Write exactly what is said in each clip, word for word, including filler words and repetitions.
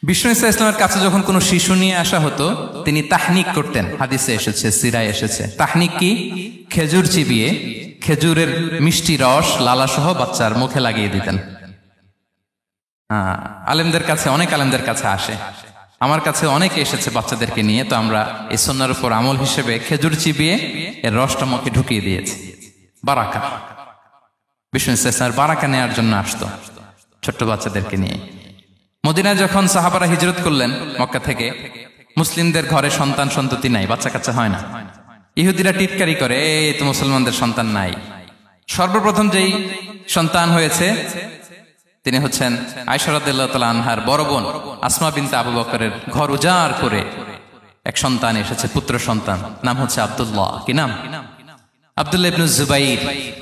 বিষ্ণু ইসা ইসলামের কাছে যখন কোনো শিশু নিয়ে আসা হতো তিনি তাহনিক করতেন। হাদিসে এসেছে, সিরায় এসেছে। তাহনিক কি? খেজুর চিবিয়ে খেজুরের মিষ্টি রস লালাসহ বাচ্চার মুখে লাগিয়ে দিতেন। হ্যাঁ, আলেমদের কাছে, অনেক আলেমদের কাছে আসে, আমার কাছে অনেকে এসেছে বাচ্চাদেরকে নিয়ে। তো আমরা এই সুন্নাহর উপর আমল হিসেবে খেজুর চিবিয়ে এর রসটা মুখে ঢুকিয়ে দিয়েছি। বারাকা, বিষ্ণু ইসা ইসলামের বারাকা নেওয়ার জন্য আসতো ছোট্ট বাচ্চাদেরকে নিয়ে। মদিনায় যখন সাহাবারা হিজরত করলেন মক্কা থেকে, মুসলিমদের ঘরে সন্তান সন্ততি নাই, বাচ্চা কাচ্চা হয় না। ইহুদিরা টিটকারি করে, এই তো মুসলমানদের সন্তান নাই। সর্বপ্রথম যেই সন্তান হয়েছে তিনি হচ্ছেন আয়েশা রাদিয়াল্লাহু তাআলা আনহার বড় বোন আসমা বিনতে আবু বকরের ঘর উজাড় করে এক সন্তান এসেছে, পুত্র সন্তান, নাম হচ্ছে আব্দুল্লাহ। কি নাম? আব্দুল্লাহ ইবনে জুবাইর।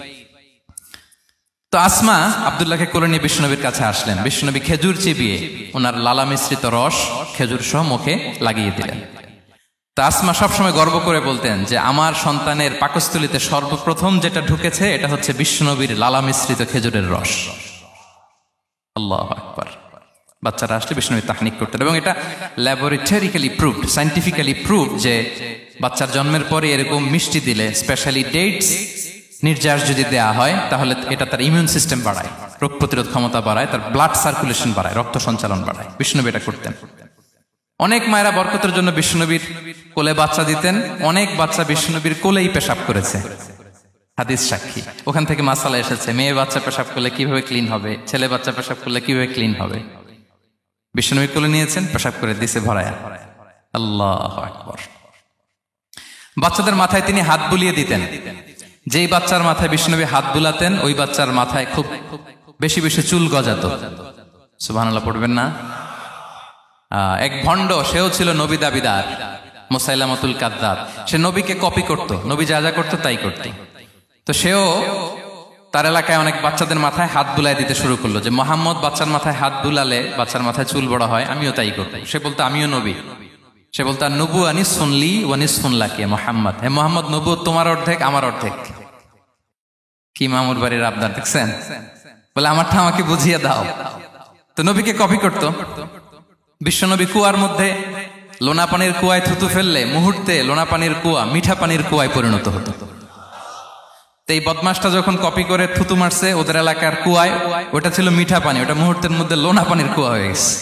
তো আসমা আব্দুল্লাহকে কোলে নিয়ে বিষ্ণুনবীর কাছে আসলেন। বিষ্ণুনবী খেজুর চিবিয়ে ওনার লালা মিশ্রিত রস খেজুর সহ মুখে লাগিয়ে দিলেন। তো আসমা সবসময় গর্ব করে বলতেন যে আমার সন্তানের পাকস্থলীতে সর্বপ্রথম যেটা ঢুকেছে এটা হচ্ছে বিষ্ণুনবীর লালা মিশ্রিত খেজুরের রস। আল্লাহু আকবার। বাচ্চারা আসলে বিষ্ণুনবী তাহনিক করতেন, এবং এটা ল্যাবরেটরিক্যালি প্রুভড, সায়েন্টিফিক্যালি প্রুভড যে বাচ্চার জন্মের পরে এরকম মিষ্টি দিলে, স্পেশালি ডেটস নির্যাস যদি দেয়া হয়, তাহলে এটা তার ইমিউন সিস্টেম বাড়ায়, রোগ প্রতিরোধ ক্ষমতা বাড়ায়, তার ব্লাড সার্কুলেশন বাড়ায়, রক্ত সঞ্চালন বাড়ায়। বিষ্ণুনবী এটা করতেন। অনেক মায়েরা বরকতের জন্য বিষ্ণুনবীর কোলে বাচ্চা দিতেন। অনেক বাচ্চা বিষ্ণুনবীর কোলেই পেশাব করেছে, হাদিস সাক্ষী। ওখান থেকে মাসালা এসেছে, মেয়ে বাচ্চা পেশাব করলে কিভাবে ক্লিন হবে, ছেলে বাচ্চা পেশাব করলে কিভাবে ক্লিন হবে। বিষ্ণুনবী কোলে নিয়েছেন, পেশাব করে দিছে ভরায়া। আল্লাহু আকবার। বাচ্চাদের মাথায় তিনি হাত বুলিয়ে দিতেন। যেই বাচ্চার মাথায় বিষ্ণুনবী হাত বুলাতেন ওই বাচ্চার মাথায় খুব বেশি বেশি চুল গজাতো। সুবহানাল্লাহ পড়বেন না? এক ভণ্ড, সেও ছিল নবী দাবিদার, মুসাইলামাতুল কাযযাব। সে নবীকে কপি করত, নবী যা যা করতো তাই করত। তো সেও তার এলাকায় অনেক বাচ্চাদের মাথায় হাত বুলাই দিতে শুরু করলো, যে মোহাম্মদ বাচ্চার মাথায় হাত বুলালে বাচ্চার মাথায় চুল বড় হয়, আমিও তাই করব। সে বলতো আমিও নবী। সে বলতো আর নবু আনিস শুনলি ওয়ানিস শুনলাকে মোহাম্মদ, হে মোহাম্মদ নবু তোমার অর্ধেক আমার অর্ধেক। কি মামুর বাড়ির আবদার দেখছেন? বলে আমারটা আমাকে বুঝিয়ে দাও। তো নবীকে কপি করতো। বিশ্বনবী কুয়ার মধ্যে লোনা পানির কুয়ায় থুতু ফেললে মুহূর্তে লোনা পানির কুয়া মিঠা পানির কুয়ায় পরিণত হতো। এই বদমাসটা যখন কপি করে থুতু মারছে ওদের এলাকার কুয়ায়, ওটা ছিল মিঠা পানি, ওটা মুহূর্তের মধ্যে লোনা পানির কুয়া হয়ে গেছে।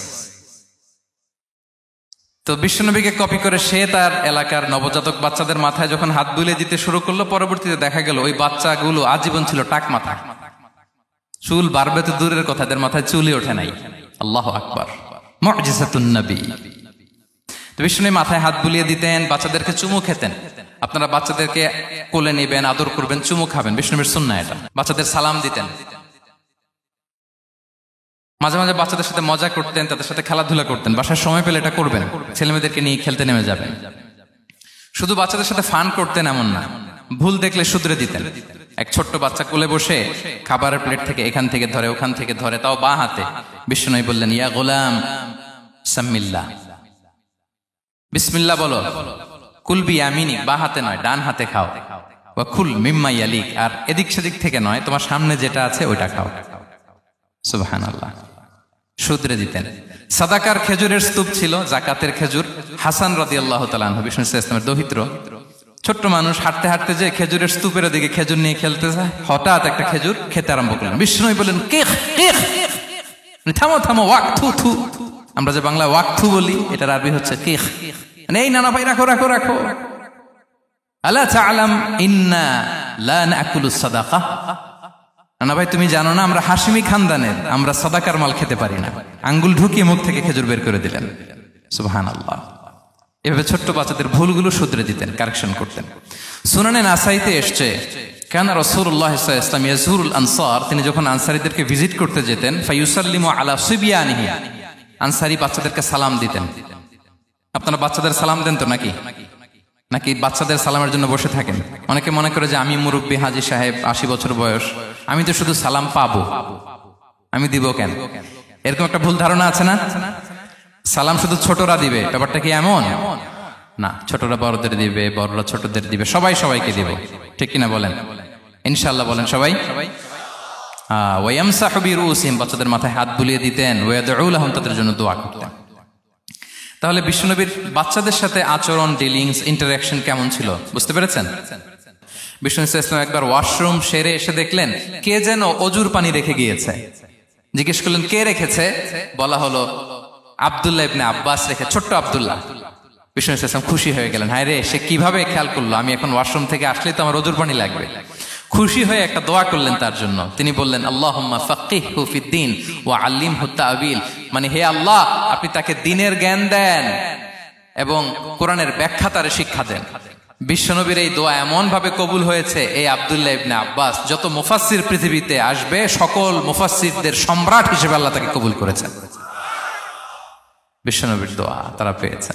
তো বিশ্বনবীকে কপি করে সে তার এলাকার নবজাতক বাচ্চাদের মাথায় যখন হাত বুলিয়ে দিতে শুরু করলো, পরবর্তীতে দেখা গেল ওই বাচ্চাগুলো আজীবন ছিল টাক মাথা। চুল বাড়বে তো দূরের কথা, এদের মাথায় চুলই ওঠে নাই। আল্লাহু আকবার, মুজিজাতুন নবী। তো বিষ্ণুনবী মাথায় হাত বুলিয়ে দিতেন, বাচ্চাদেরকে চুমু খেতেন। আপনারা বাচ্চাদেরকে কোলে নেবেন, আদর করবেন, চুমু খাবেন, বিষ্ণুনবীর সুন্নাহ এটা। বাচ্চাদের সালাম দিতেন। মাঝে মাঝে বাচ্চাদের সাথে মজা করতেন, তাদের সাথে খেলাধুলা করতেন। বাসায় সময় পেলে এটা করবেন, ছেলেমেয়েদেরকে নিয়ে খেলতে নেমে যাবেন। শুধু বাচ্চাদের সাথে ফান করতেন এমন না, ভুল দেখলে শুধরে দিতেন। এক ছোট্ট বাচ্চা কোলে বসে খাবারের প্লেট থেকে এখান থেকে ধরে ওখান থেকে ধরে, তাও বাঁ হাতে। বিষ্ণুনবী বললেন ইয়া গোলাম সাম্মিল্লাহ, বিসমিল্লাহ বলো। কুল বিয়ামিনি, বাঁ হাতে নয় ডান হাতে খাও। ওয়া কুল মিম্মা ইয়ালিক, আর এদিক সেদিক থেকে নয়, তোমার সামনে যেটা আছে ওইটা খাও। সুবহানাল্লাহ, শুধরে দিতেন। সাদাকার খেজুরের স্তূপ ছিল, জাকাতের খেজুর। হাসান রাদিয়াল্লাহু তাআলা আনহু, বিষ্ণু ইসলামের দৌহিত্র, ছোট্ট মানুষ, হাঁটতে হাঁটতে যে খেজুরের স্তূপের দিকে খেজুর নিয়ে খেলতে যায়, হঠাৎ একটা খেজুর খেতে আরম্ভ করলেন। বিষ্ণু বললেন কেখ কেখ, থামো থামো, ওয়াক থু থু। আমরা যে বাংলা ওয়াক থু বলি, এটার আরবি হচ্ছে কেখ। এই নানা ভাই রাখো রাখো রাখো। আলা তাআলাম ইন্না লা নাকুলুস সাদাকা, নানা ভাই তুমি জানো না আমরা হাশিমি খানদানের, আমরা সাদাকার মাল খেতে পারি না। আঙ্গুল ঢুকিয়ে মুখ থেকে খেজুর বের করে দিলেন। সুবহানাল্লাহ। এভাবে ছোট্ট বাচ্চাদের ভুলগুলো শুধরে দিতেন, কারেকশন করতেন। সুনানে নাসাইতে এসছে, কেন রাসূলুল্লাহ সাল্লাল্লাহু আলাইহি ওয়াসাল্লাম ইয়াজুরুল আনসার, তিনি যখন আনসারীদেরকে ভিজিট করতে যেতেন, ফায়ুসাল্লিমু আলা সিবিয়ানিহি, আনসারী বাচ্চাদেরকে সালাম দিতেন। আপনারা বাচ্চাদের সালাম দেন তো নাকি? নাকি বাচ্চাদের সালামের জন্য বসে থাকেন? অনেকে মনে করে যে আমি মুরব্বী হাজী সাহেব, আশি বছর বয়স, আমি তো শুধু সালাম পাবো, আমি দিব কেন? এরকম একটা ভুল ধারণা আছে না? সালাম শুধু ছোটরা দিবে, ব্যাপারটা কি এমন না? ছোটরা বড়দের দিবে, বড়রা ছোটদের দিবে, সবাই সবাইকে দিবে, ঠিক কিনা বলেন? ইনশাআল্লাহ বলেন সবাই। ওয়ায়ামসাহু বিরুসিহিম, বাচ্চাদের মাথায় হাত বুলিয়ে দিতেন। ওয়ায়াদউ লাহুম, তাদের জন্য দোয়া করতেন। তাহলে বিশ্বনবীর বাচ্চাদের সাথে আচরণ, ডিলিংস, ইন্টারাকশন কেমন ছিল বুঝতে পেরেছেন? বিষ্ণু ইসলাম একবার ওয়াশরুম সেরে এসে দেখলেন কে যেন অজুর পানি রেখে গিয়েছে। জিজ্ঞেস করলেন কে রেখেছে? বলা হলো আব্দুল্লাহ ইবনে আব্বাস রেখে, ছোট্ট আব্দুল্লাহ। বিষ্ণু ইসলাম খুশি হয়ে গেলেন, হায় রে, সে কিভাবে খেয়াল করলো, আমি এখন ওয়াশরুম থেকে আসলেই তো আমার অজুর পানি লাগবে। খুশি হয়ে একটা দোয়া করলেন তার জন্য। তিনি বললেন আল্লাহুম্মা ফাক্কিহহু ফিদ্দীন ওয়া আল্লিমহু তা'বীল, মানে হে আল্লাহ, আপনি তাকে দ্বীনের জ্ঞান দেন এবং কোরআনের ব্যাখ্যা তারে শিক্ষা দেন। বিশ্বনবীর এই দোয়া এমন ভাবে কবুল হয়েছে, এই আব্দুল্লাহ ইবনে আব্বাস যত মুফাসসির পৃথিবীতে আসবে সকল মুফাসসিরদের সম্রাট হিসেবে আল্লাহ তাকে কবুল করেছেন। বিশ্বনবীর দোয়া তারা পেয়েছেন।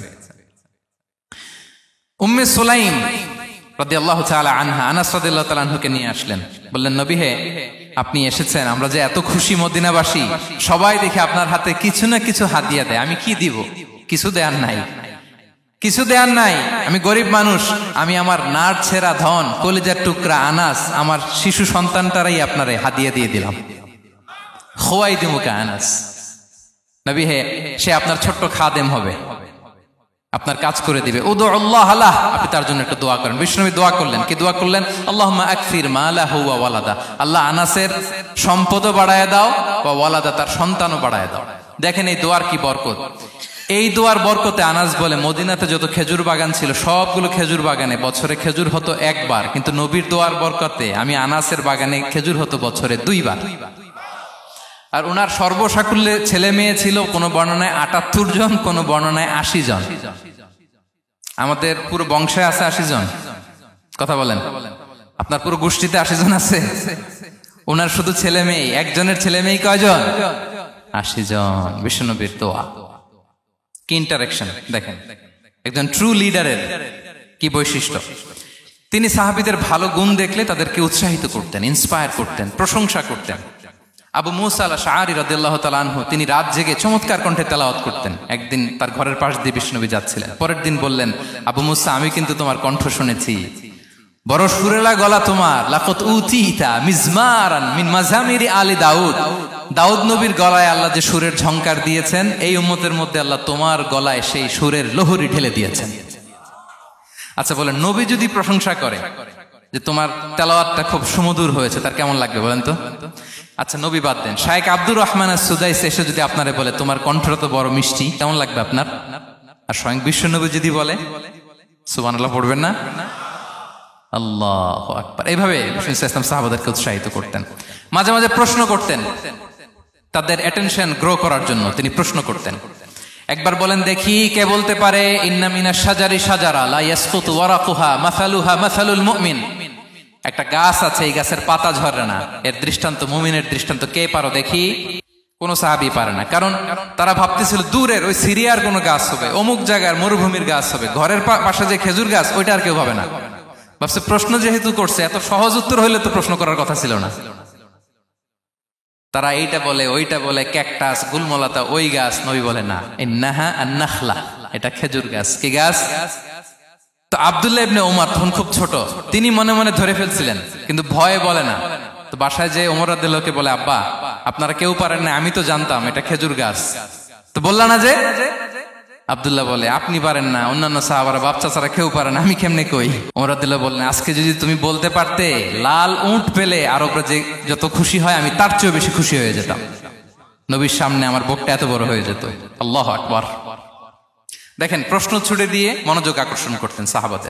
উম্মে সুলাইম রাদিয়াল্লাহু তাআলা আনহা আনাস রাদিয়াল্লাহু তাআলা আনহুকে নিয়ে আসলেন, বললেন নবী হে, আপনি এসেছেন, আমরা যে এত খুশি মদিনাবাসী, সবাই দেখে আপনার হাতে কিছু না কিছু হাদিয়া দেয়, আমি কি দিব? কিছু দেয়ার নাই, কিছু দেয়ার নাই, আমি গরিব মানুষ, আমি আমার নাড় ছেঁড়া ধন, কলিজার টুকরা আনাস, আমার শিশু সন্তানটারাই আপনারে হাদিয়া দিয়ে দিলাম। খোয়াই দিমুকা আনাস, নবী হে, সে আপনার ছোট্ট খাদেম হবে, আপনার কাজ করে দিবে। উদু আল্লাহ আলাহ, আপনি তার জন্য একটা দোয়া করেন। বিষ্ণু নবী দোয়া করলেন, কি দোয়া করলেন? আল্লাহুম্মা আকসির মালাহু ওয়া ওয়ালাদা, আল্লাহ আনাসের সম্পদও বাড়ায় দাও, ওয়া ওয়ালাদা, তার সন্তানও বাড়ায় দাও। দেখেন এই দোয়ার কি বরকত। এই দোয়ার বরকতে আনাস বলে মদিনাতে যত খেজুর বাগান ছিল সবগুলো খেজুর বাগানে বছরে খেজুর হতো একবার, কিন্তু নবীর দোয়ার বরকতে আমি আনাসের বাগানে খেজুর হতো বছরে দুইবার। আর ওনার সর্বসাকুল্যে ছেলে মেয়ে ছিল কোন বর্ণনায় আটাত্তর জন, কোন বর্ণনায় আশি জন। আমাদের পুরো বংশে আছে আশি জন, কথা বলেন, আপনার পুরো গোষ্ঠীতে আশি জন আছে। ওনার শুধু ছেলে মেয়ে, একজনের ছেলে মেয়ে কয়জন? আশি জন। বিশ্বনবীর দোয়া কি ইন্টারেকশন দেখেন, একজন ট্রু লিডারের কি বৈশিষ্ট্য। তিনি সাহাবীদের ভালো গুণ দেখলে তাদেরকে উৎসাহিত করতেন, ইন্সপায়ার করতেন, প্রশংসা করতেন। আবু মুসা আল-আশআরী রাদিয়াল্লাহু তাআলা আনহু তিনি রাত জেগে চমৎকার কণ্ঠে তেলাওয়াত করতেন। একদিন তার ঘরের পাশ দিয়ে বিষ্ণুনবী যাচ্ছিলেন, পরের দিন বললেন, আবু মুসা, আমি কিন্তু তোমার কণ্ঠ শুনেছি, বড় সুরেলা গলা তোমার, লাকাত উতিতা মিজমারান মিন মাজামিরি আলি দাউদ, দাউদ নবীর গলায় আল্লাহ যে সুরের ঝংকার দিয়েছেন, এই উম্মতের মধ্যে আল্লাহ তোমার গলায় সেই সুরের লহরী ঢেলে দিয়েছেন। আচ্ছা বলেন, নবী যদি প্রশংসা করে যে তোমার তেলাওয়াতটা খুব সুমধুর হয়েছে, তার কেমন লাগবে বলেন তো? আচ্ছা নবী বাদ দেন, শায়েখ আব্দুর রহমান আস-সুদাইস এসে যদি আপনারে বলে তোমার কণ্ঠটা তো বড় মিষ্টি, কেমন লাগবে আপনার? আর স্বয়ং বিশ্বনবী যদি বলে, সুবহানাল্লাহ পড়বেন না? আল্লাহু আকবার। এইভাবে ইসলাম সাহাবাদেরকে উৎসাহিত করতেন। মাঝে মাঝে প্রশ্ন করতেন, তাদের অ্যাটেনশন গ্রো করার জন্য তিনি প্রশ্ন করতেন। একবার বলেন দেখি, কে বলতে পারে ইন্না মিনাশ শাজারি শাজারা লা ইয়াসকুতু ওয়ারাকুহা মাসালুহা মাসালুল মুমিন, একটা গাছ আছে, এই গাছের পাতা ঝরে না, এর দৃষ্টান্ত মুমিনের দৃষ্টান্ত। কে পারো দেখি? কোন সাহাবী পারে না, কারণ তারা ভাবতেছিল দূরের ওই সিরিয়ার কোন গাছ হবে, অমুক জায়গার মরুভূমির গাছ হবে, ঘরের পাশে যে খেজুর গাছ ওইটা আর কেউ হবে না। ভাবছে প্রশ্ন যেহেতু করছে, এত সহজ উত্তর হইলে তো প্রশ্ন করার কথা ছিল না। তারা এইটা বলে, ওইটা বলে, ক্যাকটাস, গুলমলাতা, ওই গাছ। নবী বলে না, ইন্নাহা আন-নাখলা, এটা খেজুর গাছ। কি গাছ? তো আব্দুল্লাহ ইবনে ওমর তখন খুব ছোট, তিনি মনে মনে ধরে ফেলছিলেন, কিন্তু ভয়ে বলে না। তো বাসায় যে ওমর রাদিয়াল্লাহু বলে, আব্বা আপনারা কেউ পারেন না, আমি তো জানতাম এটা খেজুর গাছ, তো বললা না যে? আব্দুল্লাহ বলে, আপনি পারেন না, অন্যান্য সাহাবারা বাচ্চা ছাড়া কেউ পারে না, আমি কেমনে কই? ওমর রাদিয়াল্লাহু বললেন, আজকে যদি তুমি বলতে পারতে, লাল উট পেলে আরবরা যে যত খুশি হয় আমি তার চেয়েও বেশি খুশি হয়ে যেতাম। নবীর সামনে আমার বুকটা এত বড় হয়ে যেত। আল্লাহু আকবার। দেখেন, প্রশ্ন ছুড়ে দিয়ে মনোযোগ আকর্ষণ করতেন সাহাবাদের।